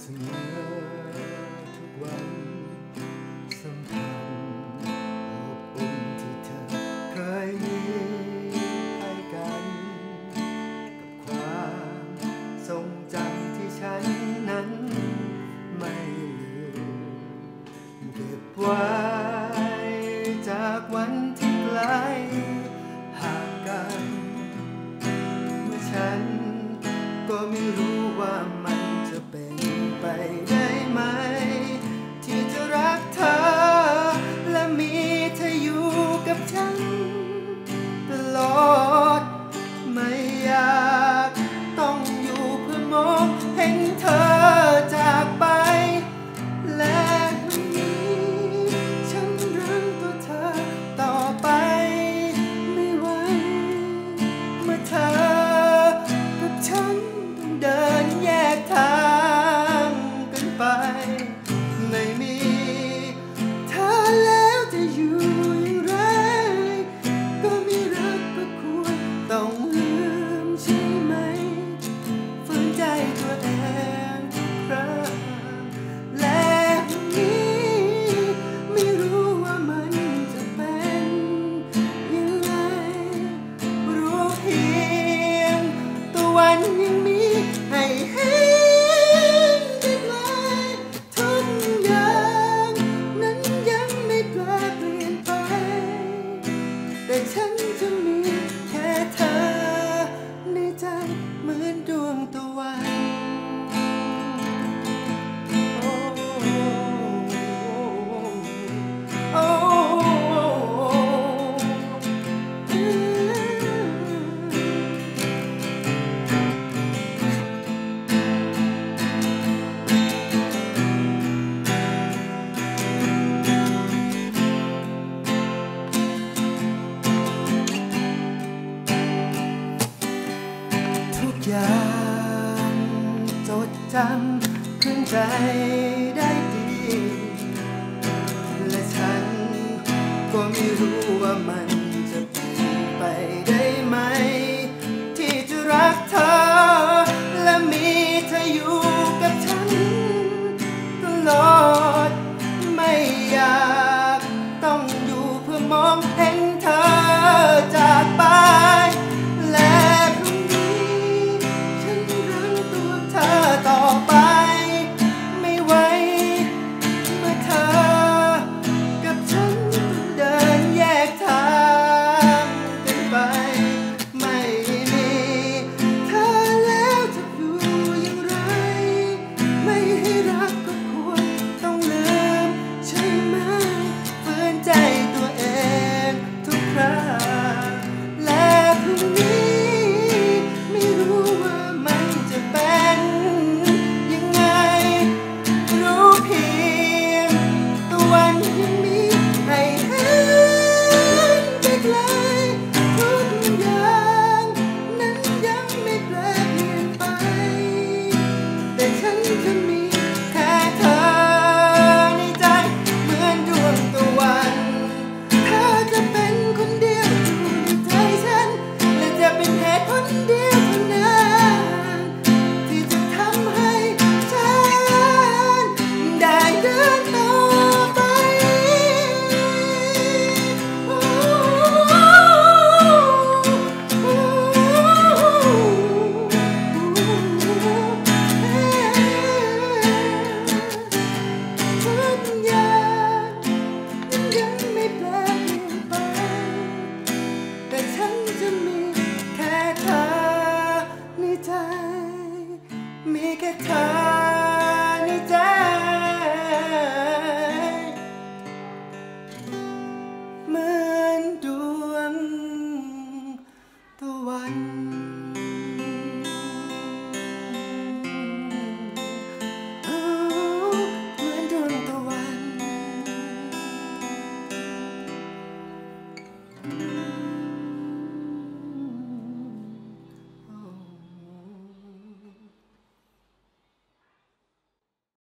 เสมอทุกวันสัมพันธ์อบอุ่นที่เธอเคยมีให้กันกับความทรงจำที่ฉันนั้นไม่ลืมเก็บไว้จากวันที่ไกลห่างกันเมื่อฉันก็ไม่รู้ว่ามันจะเป็นไปได้ไหมที่จะรักเธอและมีเธออยู่กับฉันตลอดไม่อยากต้องอยู่เพื่อมองเห็นเธอจากไปและวันนี้ฉันรักตัวเธอต่อไปไม่ไหวเมื่อเธอกับฉันต้องเดินแยกทางกันไปไม่มีเธอแล้วจะอยู่อย่างไรก็ไม่รักก็ควรต้องลืมใช่ไหมฝืนใจตัวเองทุกครั้งและวันนี้ไม่รู้ว่ามันจะเป็นยังไงรู้เพียงตะวันยังมีให้เห็นได้ไกลทุกอย่างนั้นยังไม่แปรเปลี่ยนไปแต่ฉันจะมีแค่เธอในใจเหมือนดวงตะวันโอ้ทุกอย่างจดจำขึ้นใจได้ดีและฉันก็ไม่รู้ว่ามันจะเป็นไปได้ไหมที่จะรักเธอและมีเธออยู่กับฉันตลอดไม่อยากต้องอยู่เพื่อมองเห็นเธอจากไปและพรุ่งนี้ฉันรักตัวเธอต่อไปไม่ไหวเมื่อเธอกับฉันต้องเดินแยกทางกันไปไม่มีเธอแล้วจะอยู่อย่างไรไม่ให้รักก็ควรต้องลืมใช่ไหมฝืนใจตัวเองทุกครั้งและพรุ่งนี้ไม่รู้ว่ามันจะเป็นยังไงรู้เพียงตะวันยังมีให้เห็นได้ไกลทุกอย่างนั้นยังไม่แปรเปลี่ยนไปแต่ฉันจะมีแค่เธอในใจเหมือนดวงตะวันเธอจะเป็นคนเดียวอยู่ในใจฉันและจะเป็นเหตุผลเดียวเท่านั้นที่จะทำให้ฉันได้เดินต่อไปโอ้ทุกอย่างยังไม่แปรเปลี่ยนไปแต่ฉันจะมีแค่เธอในใจ มีแค่เธอในใจเหมือนดวงตะวันเหมือนดวงตะวัน